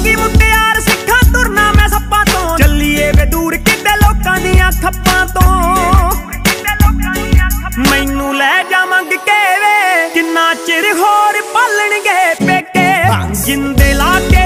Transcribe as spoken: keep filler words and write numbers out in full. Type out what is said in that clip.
ਵਰਗੀ ਮੁਟਿਆਰ ਸਿੱਖਾਂ ਤੁਰਨਾ ਮੈਂ ਸੱਪਾਂ ਤੋਂ ਚੱਲੀਏ ਵੇ ਦੂਰ ਕਿਤੇ ਲੋਕਾਂ ਦੀਆਂ ਖੱਪਾਂ ਤੋਂ ਮੈਨੂੰ ਲੈ ਜਾ ਮੰਗ ਕੇ ਵੇ ਕਿੰਨਾ ਚਿਰ ਹੋਰ ਪਾਲਣਗੇ ਪੇਕੇ ਜਿੰਦੇ ਲਾ ਕੇ